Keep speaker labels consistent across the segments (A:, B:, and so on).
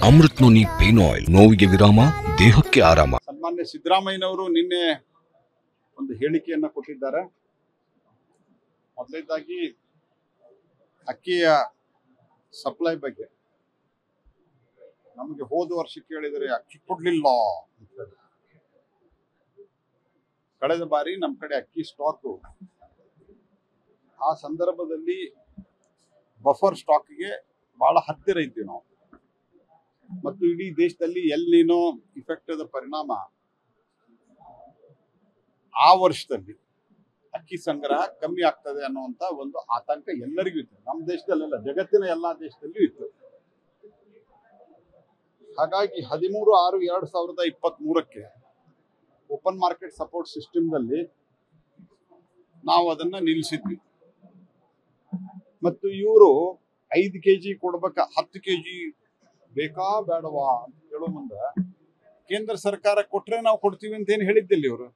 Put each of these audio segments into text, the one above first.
A: Amrit noni pain oil, ನೋವಿಗೆ ವಿರಾಮ, ದೇಹಕ್ಕೆ ಆರಾಮ.
B: ಸನ್ಮಾನ್ಯ ಸಿದ್ದರಾಮಯ್ಯನವರು ನಿನ್ನೆ ಒಂದು ಹೇಳಿಕೆಯನ್ನ ಕೊಟ್ಟಿದ್ದಾರೆ. ಮೊದಲನೇದಾಗಿ ಅಕ್ಕಿಯ ಸಪ್ಲೈ ಬಗ್ಗೆ ನಮಗೆ ಹೋದ ವರ್ಷ ಕೇಳಿದರೆ ಅಕ್ಕಿ ಕೊಡ್ಲಿಲ್ಲ ಅಂತ ಹೇಳಿ. ಕಳೆದ ಬಾರಿ ನಮ್ಮ ಕಡೆ ಅಕ್ಕಿ ಸ್ಟಾಕ್, ಆ ಸಂದರ್ಭದಲ್ಲಿ ಬಫರ್ ಸ್ಟಾಕ್ಗೆ ಬಹಳ ಹತ್ತಿರ ಇದ್ದೀವಿ ನಾವು. ಮತ್ತು ಇಡೀ ದೇಶದಲ್ಲಿ ಎಲ್ಲಿನೋ ಇಫೆಕ್ಟ್ ಆದ ಪರಿಣಾಮ ಆ ವರ್ಷದಲ್ಲಿ ಅಕ್ಕಿ ಸಂಗ್ರಹ ಕಮ್ಮಿ ಆಗ್ತದೆ ಅನ್ನುವಂತ ಒಂದು ಆತಂಕ ಎಲ್ಲರಿಗೂ ಇತ್ತು. ನಮ್ಮ ದೇಶದಲ್ಲೆಲ್ಲ, ಜಗತ್ತಿನ ಎಲ್ಲಾ ದೇಶದಲ್ಲಿಯೂ ಇತ್ತು. ಹಾಗಾಗಿ 13/6/2023 ಓಪನ್ ಮಾರ್ಕೆಟ್ ಸಪೋರ್ಟ್ ಸಿಸ್ಟಮ್ದಲ್ಲಿ ನಾವು ಅದನ್ನ ನಿಲ್ಲಿಸಿದ್ವಿ. ಮತ್ತು ಇವರು 5 kg ಕೊಡ್ಬೇಕ, 10 kg ಬೇಕಾ ಬೇಡವಾ ಅಂತ ಕೇಳೋ ಮುಂದೆ ಕೇಂದ್ರ ಸರ್ಕಾರ ಕೊಟ್ರೆ ನಾವು ಕೊಡ್ತೀವಿ ಅಂತ ಏನು ಹೇಳಿದ್ದಿಲ್ಲ ಇವರು.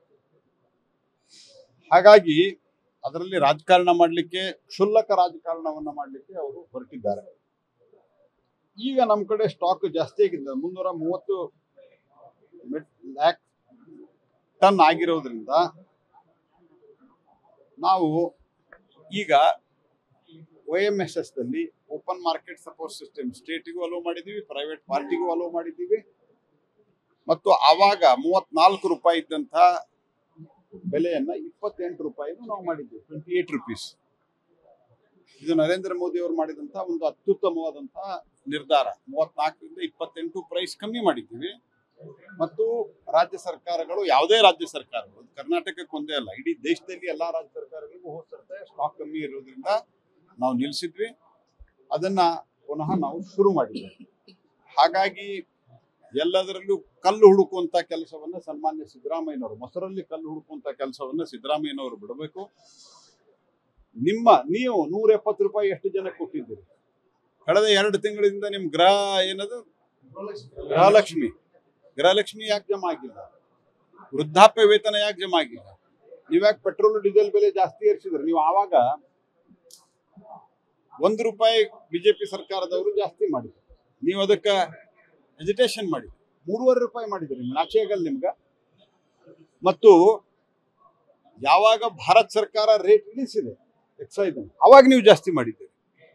B: ಹಾಗಾಗಿ ಅದರಲ್ಲಿ ರಾಜಕಾರಣ ಮಾಡಲಿಕ್ಕೆ, ಕ್ಷುಲ್ಲಕ ರಾಜಕಾರಣವನ್ನ ಮಾಡಲಿಕ್ಕೆ ಅವರು ಹೊರಟಿದ್ದಾರೆ. ಈಗ ನಮ್ಮ ಕಡೆ ಸ್ಟಾಕ್ ಜಾಸ್ತಿ ಆಗಿದೆ, 330 ಲ್ಯಾಕ್ ಟನ್ ಆಗಿರೋದ್ರಿಂದ ನಾವು ಈಗ OMSS ದಲ್ಲಿ ಓಪನ್ ಮಾರ್ಕೆಟ್ ಸಪೋರ್ಟ್ ಸಿಸ್ಟಮ್ ಸ್ಟೇಟಿಗೂ ಅಲೋ ಮಾಡಿದ್ದೀವಿ, ಪ್ರೈವೇಟ್ ಪಾರ್ಟಿಗೂ ಅಲೋ ಮಾಡಿದ್ದೀವಿ. ಮತ್ತು ಆವಾಗ 34 ರೂಪಾಯಿ ಇದ್ದಂಥ ಬೆಲೆಯನ್ನ 28 ರೂಪಾಯಿನೂ ನಾವು ಮಾಡಿದ್ದೀವಿ, 28 rupees. ಇದು ನರೇಂದ್ರ ಮೋದಿ ಅವರು ಮಾಡಿದಂಥ ಒಂದು ಅತ್ಯುತ್ತಮವಾದಂಥ ನಿರ್ಧಾರ. 34ರಿಂದ 28 ಪ್ರೈಸ್ ಕಮ್ಮಿ ಮಾಡಿದ್ದೀವಿ. ಮತ್ತು ರಾಜ್ಯ ಸರ್ಕಾರಗಳು, ಯಾವುದೇ ರಾಜ್ಯ ಸರ್ಕಾರಗಳು, ಕರ್ನಾಟಕಕ್ಕೆ ಒಂದೇ ಅಲ್ಲ, ಇಡೀ ದೇಶದಲ್ಲಿ ಎಲ್ಲಾ ರಾಜ್ಯ ಸರ್ಕಾರಗಳಿಗೂ ಹೋಗ್ತಿರ್ತಾರೆ. ಸ್ಟಾಕ್ ಕಮ್ಮಿ ಇರೋದ್ರಿಂದ ನಾವು ನಿಲ್ಲಿಸಿದ್ವಿ, ಅದನ್ನ ಪುನಃ ನಾವು ಶುರು ಮಾಡಿದ್ದೇವೆ. ಹಾಗಾಗಿ ಎಲ್ಲದರಲ್ಲೂ ಕಲ್ಲು ಹುಡುಕುವಂತ ಕೆಲಸವನ್ನ ಸನ್ಮಾನ್ಯ ಸಿದ್ದರಾಮಯ್ಯನವರು, ಮೊಸರಲ್ಲಿ ಕಲ್ಲು ಹುಡುಕುವಂತ ಕೆಲಸವನ್ನ ಸಿದ್ದರಾಮಯ್ಯನವರು ಬಿಡಬೇಕು. ನೀವು 170 ರೂಪಾಯಿ ಎಷ್ಟು ಜನ ಕೊಟ್ಟಿದ್ದೀರಿ? ಕಳೆದ 2 ತಿಂಗಳಿಂದ ನಿಮ್ ಗೃಹಲಕ್ಷ್ಮಿ ಯಾಕೆ ಜಮಾ ಆಗಿಲ್ಲ? ವೃದ್ಧಾಪ್ಯ ವೇತನ ಯಾಕೆ ಜಮಾ ಆಗಿಲ್ಲ? ನೀವ್ಯಾಕೆ ಪೆಟ್ರೋಲ್ ಡೀಸೆಲ್ ಬೆಲೆ ಜಾಸ್ತಿ ಏರಿಸಿದ್ರಿ? ನೀವು ಆವಾಗ 1 ರೂಪಾಯಿ ಬಿಜೆಪಿ ಸರ್ಕಾರದವರು ಜಾಸ್ತಿ ಮಾಡಿದ್ರು, ನೀವು ಅದಕ್ಕೆ ಎಜಿಟೇಷನ್ ಮಾಡಿ 3.5 ರೂಪಾಯಿ ಮಾಡಿದ್ರಿ. ನಾಚೆ ಆಗಲ್ಲ ನಿಮ್ಗ? ಮತ್ತು ಯಾವಾಗ ಭಾರತ ಸರ್ಕಾರ ರೇಟ್ ಇಳಿಸಿದೆ ಎಕ್ಸೈಸ್, ಅವಾಗ ನೀವು ಜಾಸ್ತಿ ಮಾಡಿದ್ದೀರಿ.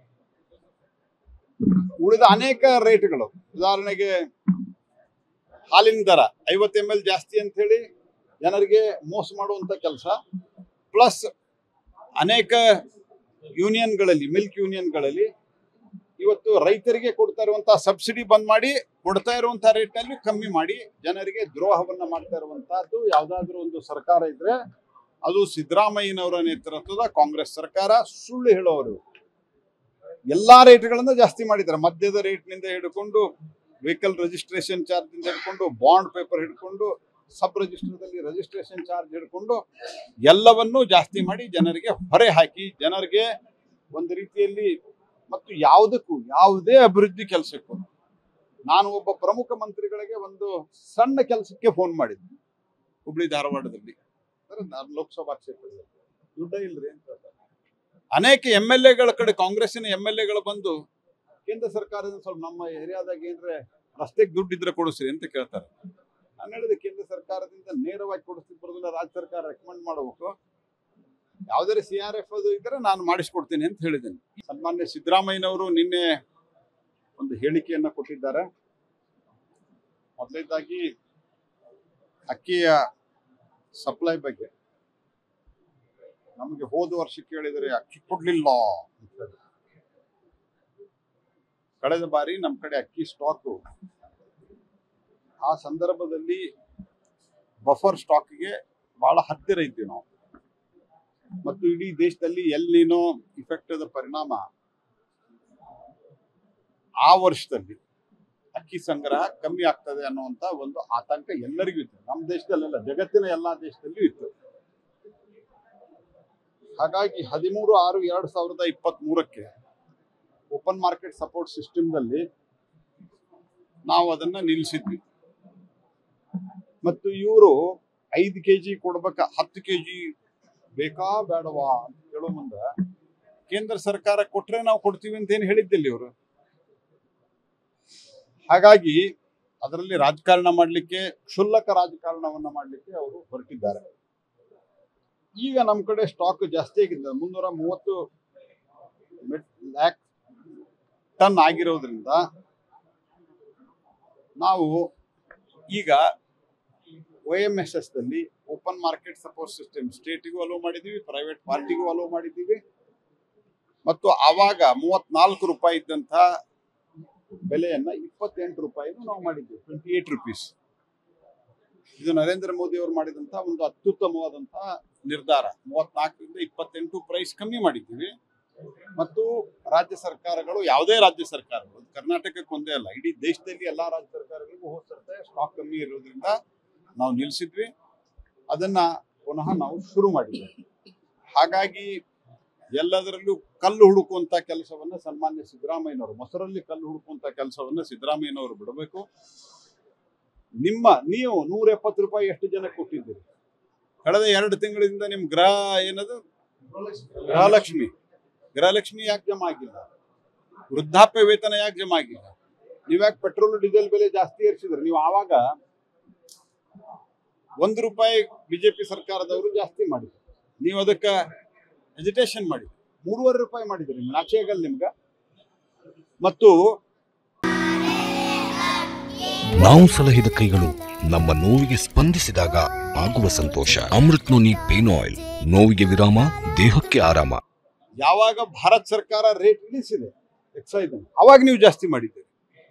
B: ಉಳಿದ ಅನೇಕ ರೇಟ್ಗಳು, ಉದಾಹರಣೆಗೆ ಹಾಲಿನ ದರ 50 ml ಜಾಸ್ತಿ ಅಂತ ಹೇಳಿ ಜನರಿಗೆ ಮೋಸ ಮಾಡುವಂತ ಕೆಲಸ, ಪ್ಲಸ್ ಅನೇಕ ಯೂನಿಯನ್ಗಳಲ್ಲಿ, ಮಿಲ್ಕ್ ಯೂನಿಯನ್ಗಳಲ್ಲಿ ಇವತ್ತು ರೈತರಿಗೆ ಕೊಡ್ತಾ ಇರುವಂತಹ ಸಬ್ಸಿಡಿ ಬಂದ್ ಮಾಡಿ, ಕೊಡ್ತಾ ಇರುವಂತಹ ರೇಟ್ ನಲ್ಲಿ ಕಮ್ಮಿ ಮಾಡಿ ಜನರಿಗೆ ದ್ರೋಹವನ್ನ ಮಾಡ್ತಾ ಇರುವಂತಹದ್ದು ಯಾವ್ದಾದ್ರು ಒಂದು ಸರ್ಕಾರ ಇದ್ರೆ ಅದು ಸಿದ್ದರಾಮಯ್ಯನವರ ನೇತೃತ್ವದ ಕಾಂಗ್ರೆಸ್ ಸರ್ಕಾರ. ಸುಳ್ಳು ಹೇಳೋರು. ಎಲ್ಲಾ ರೇಟ್ಗಳನ್ನ ಜಾಸ್ತಿ ಮಾಡಿದ್ದಾರೆ. ಮದ್ಯದ ರೇಟ್ ನಿಂದ ಹಿಡ್ಕೊಂಡು, ವೆಹಿಕಲ್ ರಿಜಿಸ್ಟ್ರೇಷನ್ ಚಾರ್ಜ್ ನಿಂದ ಹಿಡ್ಕೊಂಡು, ಬಾಂಡ್ ಪೇಪರ್ ಹಿಡ್ಕೊಂಡು, ಸಬ್ ರಿಜಿಸ್ಟರ್ದಲ್ಲಿ ರಿಜಿಸ್ಟ್ರೇಷನ್ ಚಾರ್ಜ್ ಹಿಡ್ಕೊಂಡು ಎಲ್ಲವನ್ನೂ ಜಾಸ್ತಿ ಮಾಡಿ ಜನರಿಗೆ ಹೊರೆ ಹಾಕಿ, ಜನರಿಗೆ ಒಂದು ರೀತಿಯಲ್ಲಿ, ಮತ್ತು ಯಾವುದೇ ಅಭಿವೃದ್ಧಿ ಕೆಲಸಕ್ಕೂ ನಾನು ಒಬ್ಬ ಪ್ರಮುಖ ಮಂತ್ರಿಗಳಿಗೆ ಒಂದು ಸಣ್ಣ ಕೆಲಸಕ್ಕೆ ಫೋನ್ ಮಾಡಿದ್ದೆ, ಹುಬ್ಳಿ ಧಾರವಾಡದಲ್ಲಿ, ಲೋಕಸಭಾ ಕ್ಷೇತ್ರದಲ್ಲಿ. ದುಡ್ಡ ಇಲ್ರಿ ಅಂತ. ಅನೇಕ MLA ಗಳ ಕಡೆ, ಕಾಂಗ್ರೆಸ್ಸಿನ MLA ಗಳು ಬಂದು ಕೇಂದ್ರ ಸರ್ಕಾರದಿಂದ ಸ್ವಲ್ಪ ನಮ್ಮ ಏರಿಯಾದಾಗ ಏನ್ರೆ ರಸ್ತೆಗೆ ದುಡ್ಡು ಇದ್ರೆ ಕೊಡಿಸ್ರಿ ಅಂತ ಕೇಳ್ತಾರೆ. ನಾನು ಹೇಳಿದೆ, ಕೇಂದ್ರ ಸರ್ಕಾರದಿಂದ ನೇರವಾಗಿ ಕೊಡಿಸ್ಲಿಕ್ಕೆ ಬರೋದಿಲ್ಲ, ರಾಜ್ಯ ಸರ್ಕಾರ ರೆಕಮೆಂಡ್ ಮಾಡಬೇಕು. ಯಾವ್ದಾರ CRF ಅದು ಇದ್ರೆ ನಾನು ಮಾಡಿಸ್ಕೊಡ್ತೀನಿ ಅಂತ ಹೇಳಿದ್ದೇನೆ. ಸನ್ಮಾನ್ಯ ಸಿದ್ದರಾಮಯ್ಯನವರು ನಿನ್ನೆ ಒಂದು ಹೇಳಿಕೆಯನ್ನ ಕೊಟ್ಟಿದ್ದಾರೆ. ಮೊದಲನೇದಾಗಿ ಅಕ್ಕಿಯ ಸಪ್ಲೈ ಬಗ್ಗೆ ನಮಗೆ ಹೋದ ವರ್ಷ ಕೇಳಿದರೆ ಅಕ್ಕಿ ಕೊಡ್ಲಿಲ್ಲ ಅಂತ ಹೇಳಿ. ಕಳೆದ ಬಾರಿ ನಮ್ಮ ಕಡೆ ಅಕ್ಕಿ ಸ್ಟಾಕ್, ಆ ಸಂದರ್ಭದಲ್ಲಿ ಬಫರ್ ಸ್ಟಾಕ್ಗೆ ಬಹಳ ಹತ್ತಿರ ಇದ್ದೀವಿ ನಾವು. ಮತ್ತು ಇಡೀ ದೇಶದಲ್ಲಿ ಎಲ್ಲಿನೋ ಇಫೆಕ್ಟ್ ಆದ ಪರಿಣಾಮ ಆ ವರ್ಷದಲ್ಲಿ ಅಕ್ಕಿ ಸಂಗ್ರಹ ಕಮ್ಮಿ ಆಗ್ತದೆ ಅನ್ನುವಂತ ಒಂದು ಆತಂಕ ಎಲ್ಲರಿಗೂ ಇತ್ತು. ನಮ್ಮ ದೇಶದಲ್ಲೆಲ್ಲ, ಜಗತ್ತಿನ ಎಲ್ಲಾ ದೇಶದಲ್ಲಿಯೂ ಇತ್ತು. ಹಾಗಾಗಿ 13/6/2023 ಓಪನ್ ಮಾರ್ಕೆಟ್ ಸಪೋರ್ಟ್ ಸಿಸ್ಟಮ್ದಲ್ಲಿ ನಾವು ಅದನ್ನ ನಿಲ್ಲಿಸಿದ್ವಿ. ಮತ್ತು ಇವರು 5 kg ಕೊಡ್ಬೇಕ, 10 kg ಬೇಕಾ ಬೇಡವಾ ಅಂತ ಕೇಳೋ ಮುಂದೆ ಕೇಂದ್ರ ಸರ್ಕಾರ ಕೊಟ್ರೆ ನಾವು ಕೊಡ್ತೀವಿ ಅಂತ ಏನು ಹೇಳಿದ್ದಿಲ್ಲ ಇವರು. ಹಾಗಾಗಿ ಅದರಲ್ಲಿ ರಾಜಕಾರಣ ಮಾಡಲಿಕ್ಕೆ, ಕ್ಷುಲ್ಲಕ ರಾಜಕಾರಣವನ್ನ ಮಾಡಲಿಕ್ಕೆ ಅವರು ಹೊರಟಿದ್ದಾರೆ. ಈಗ ನಮ್ಮ ಕಡೆ ಸ್ಟಾಕ್ ಜಾಸ್ತಿ ಆಗಿದೆ, 330 ಲ್ಯಾಕ್ ಟನ್ ಆಗಿರೋದ್ರಿಂದ ನಾವು ಈಗ OMSS ದಲ್ಲಿ ಓಪನ್ ಮಾರ್ಕೆಟ್ ಸಪೋರ್ಟ್ ಸಿಸ್ಟಮ್ ಸ್ಟೇಟಿಗೂ ಅಲೋ ಮಾಡಿದ್ದೀವಿ, ಪ್ರೈವೇಟ್ ಪಾರ್ಟಿಗೂ ಅಲೋ ಮಾಡಿದ್ದೀವಿ. ಮತ್ತು ಆವಾಗ 34 ರೂಪಾಯಿ ಇದ್ದಂಥ ಬೆಲೆಯನ್ನ 28 ರೂಪಾಯಿನೂ ನಾವು ಮಾಡಿದ್ದೀವಿ, 28 rupees. ಇದು ನರೇಂದ್ರ ಮೋದಿ ಅವರು ಮಾಡಿದಂಥ ಒಂದು ಅತ್ಯುತ್ತಮವಾದಂಥ ನಿರ್ಧಾರ. 34ರಿಂದ 28 ಪ್ರೈಸ್ ಕಮ್ಮಿ ಮಾಡಿದ್ದೀವಿ. ಮತ್ತು ರಾಜ್ಯ ಸರ್ಕಾರಗಳು, ಯಾವುದೇ ರಾಜ್ಯ ಸರ್ಕಾರಗಳು, ಕರ್ನಾಟಕಕ್ಕೆ ಒಂದೇ ಅಲ್ಲ, ಇಡೀ ದೇಶದಲ್ಲಿ ಎಲ್ಲಾ ರಾಜ್ಯ ಸರ್ಕಾರಗಳಿಗೂ ಹೋಗ್ತಿರುತ್ತೆ. ಸ್ಟಾಕ್ ಕಮ್ಮಿ ಇರೋದ್ರಿಂದ ನಾವು ನಿಲ್ಲಿಸಿದ್ವಿ, ಅದನ್ನ ಪುನಃ ನಾವು ಶುರು ಮಾಡಿದ್ವಿ. ಹಾಗಾಗಿ ಎಲ್ಲದರಲ್ಲೂ ಕಲ್ಲು ಹುಡುಕುವಂತ ಕೆಲಸವನ್ನ ಸನ್ಮಾನ್ಯ ಸಿದ್ದರಾಮಯ್ಯನವರು, ಮೊಸರಲ್ಲಿ ಕಲ್ಲು ಹುಡುಕುವಂತ ಕೆಲಸವನ್ನ ಸಿದ್ದರಾಮಯ್ಯನವರು ಬಿಡಬೇಕು. ನೀವು 170 ರೂಪಾಯಿ ಎಷ್ಟು ಜನ ಕೊಟ್ಟಿದ್ದೀರಿ? ಕಳೆದ 2 ತಿಂಗಳಿಂದ ನಿಮ್ ಗೃಹಲಕ್ಷ್ಮಿ ಯಾಕೆ ಜಮಾ ಆಗಿಲ್ಲ? ವೃದ್ಧಾಪ್ಯ ವೇತನ ಯಾಕೆ ಜಮಾ ಆಗಿಲ್ಲ? ನೀವ್ಯಾಕೆ ಪೆಟ್ರೋಲ್ ಡೀಸೆಲ್ ಬೆಲೆ ಜಾಸ್ತಿ ಏರಿಸಿದ್ರಿ? ನೀವು ಆವಾಗ 1 ರೂಪಾಯಿ ಬಿಜೆಪಿ ಸರ್ಕಾರದವರು ಜಾಸ್ತಿ ಮಾಡಿದ್ರು, ನೀವು ಅದಕ್ಕೆ ಎಜಿಟೇಷನ್ ಮಾಡಿ 3.5 ರೂಪಾಯಿ ಮಾಡಿದ್ರಿ. ನಾಚೆ ಆಗಲ್ಲ ನಿಮ್ಗ? ಮತ್ತು
A: ನಾವು ಸಲಹಿದ ಕೈಗಳು ನಮ್ಮ ನೋವಿಗೆ ಸ್ಪಂದಿಸಿದಾಗ ಆಗುವ ಸಂತೋಷ. ಅಮೃತ್ ನೋನಿ ಪೇನ್ ಆಯಿಲ್, ನೋವಿಗೆ ವಿರಾಮ, ದೇಹಕ್ಕೆ ಆರಾಮ.
B: ಯಾವಾಗ ಭಾರತ ಸರ್ಕಾರ ರೇಟ್ ಇಳಿಸಿದೆ ಎಕ್ಸೈಸ್, ಅವಾಗ ನೀವು ಜಾಸ್ತಿ ಮಾಡಿದ್ದೀರಿ.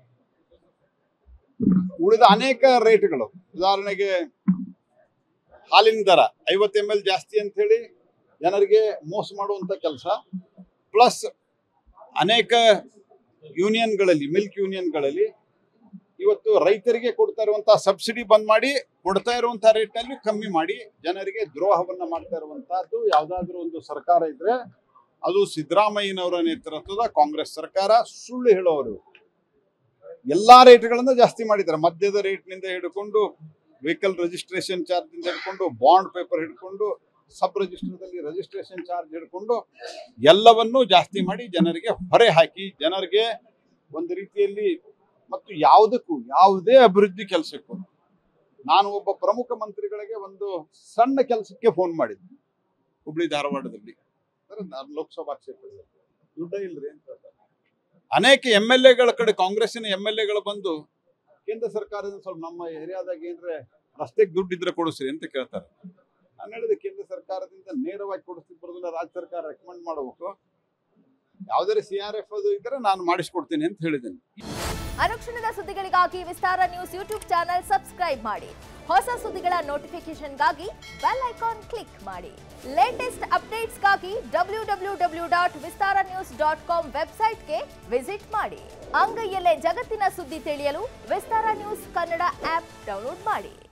B: ಉಳಿದ ಅನೇಕ ರೇಟ್ಗಳು, ಉದಾಹರಣೆಗೆ ಹಾಲಿನ ದರ 50 ml ಜಾಸ್ತಿ ಅಂತ ಹೇಳಿ ಜನರಿಗೆ ಮೋಸ ಮಾಡುವಂತ ಕೆಲಸ, ಪ್ಲಸ್ ಅನೇಕ ಯೂನಿಯನ್ಗಳಲ್ಲಿ, ಮಿಲ್ಕ್ ಯೂನಿಯನ್ಗಳಲ್ಲಿ ಇವತ್ತು ರೈತರಿಗೆ ಕೊಡ್ತಾ ಇರುವಂತಹ ಸಬ್ಸಿಡಿ ಬಂದ್ ಮಾಡಿ, ಕೊಡ್ತಾ ಇರುವಂತಹ ರೇಟ್ ನಲ್ಲಿ ಕಮ್ಮಿ ಮಾಡಿ ಜನರಿಗೆ ದ್ರೋಹವನ್ನ ಮಾಡ್ತಾ ಇರುವಂತಹದ್ದು ಯಾವ್ದಾದ್ರು ಒಂದು ಸರ್ಕಾರ ಇದ್ರೆ ಅದು ಸಿದ್ದರಾಮಯ್ಯನವರ ನೇತೃತ್ವದ ಕಾಂಗ್ರೆಸ್ ಸರ್ಕಾರ. ಸುಳ್ಳು ಹೇಳೋರು ಎಲ್ಲಾ ರೇಟ್ಗಳನ್ನ ಜಾಸ್ತಿ ಮಾಡಿದ್ದಾರೆ. ಮದ್ಯದ ರೇಟ್ ನಿಂದ ಹಿಡ್ಕೊಂಡು, ವೆಹಿಕಲ್ ರಿಜಿಸ್ಟ್ರೇಷನ್ ಚಾರ್ಜ್ ನಿಂದ ಹಿಡ್ಕೊಂಡು, ಬಾಂಡ್ ಪೇಪರ್ ಹಿಡ್ಕೊಂಡು, ಸಬ್ ರಿಜಿಸ್ಟರ್ದಲ್ಲಿ ರಿಜಿಸ್ಟ್ರೇಷನ್ ಚಾರ್ಜ್ ಹಿಡ್ಕೊಂಡು ಎಲ್ಲವನ್ನೂ ಜಾಸ್ತಿ ಮಾಡಿ ಜನರಿಗೆ ಹೊರೆ ಹಾಕಿ, ಜನರಿಗೆ ಒಂದು ರೀತಿಯಲ್ಲಿ ಮತ್ತು ಯಾವುದೇ ಅಭಿವೃದ್ಧಿ ಕೆಲಸಕ್ಕೂ, ನಾನು ಒಬ್ಬ ಪ್ರಮುಖ ಮಂತ್ರಿಗಳಿಗೆ ಒಂದು ಸಣ್ಣ ಕೆಲಸಕ್ಕೆ ಫೋನ್ ಮಾಡಿದ್ದೆ ಹುಬ್ಳಿ ಧಾರವಾಡದಲ್ಲಿ, ಲೋಕಸಭಾ ಕ್ಷೇತ್ರದಲ್ಲಿ. ದುಡ್ಡ ಇಲ್ರಿ ಅಂತ ಅನೇಕ MLA-ಗಳ ಕಡೆ, ಕಾಂಗ್ರೆಸ್ಸಿನ MLA-ಗಳು ಬಂದು ಕೇಂದ್ರ ಸರ್ಕಾರದಿಂದ ಸ್ವಲ್ಪ ನಮ್ಮ ಏರಿಯಾದಾಗ ಏನ್ರೆ ರಸ್ತೆಗೆ ದುಡ್ಡು ಇದ್ರೆ ಕೊಡಿಸ್ರಿ ಅಂತ ಕೇಳ್ತಾರೆ. ನಾನು ಹೇಳಿದೆ, ಕೇಂದ್ರ ಸರ್ಕಾರದಿಂದ ನೇರವಾಗಿ ಕೊಡಿಸ್ಲಿಕ್ಕೆ ಬರೋದಿಲ್ಲ, ರಾಜ್ಯ ಸರ್ಕಾರ ರೆಕಮೆಂಡ್ ಮಾಡಬೇಕು. ಯಾವುದೇ CRF ಅದು ಇದ್ರೆ ನಾನು ಮಾಡಿಸ್ಕೊಡ್ತೀನಿ ಅಂತ ಹೇಳಿದ್ದೇನೆ.
C: ಅನುಕ್ಷಣದ ಸುದ್ದಿಗಳಿಗಾಗಿ Vistara news YouTube channel subscribe ಮಾಡಿ. ಹೊಸ ಸುದ್ದಿಗಳ ನೋಟಿಫಿಕೇಶನ್ಗಾಗಿ ಬೆಲ್ ಐಕಾನ್ ಕ್ಲಿಕ್ ಮಾಡಿ. ಲೇಟೆಸ್ಟ್ ಅಪ್ಡೇಟ್ಸ್ಗಾಗಿ www.vistaranews.com ವೆಬ್ಸೈಟ್ಗೆ ವಿಸಿಟ್ ಮಾಡಿ. ಅಂಗೈಯಲ್ಲೇ ಜಗತ್ತಿನ ಸುದ್ದಿ ತಿಳಿಯಲು Vistara news Kannada app download ಮಾಡಿ.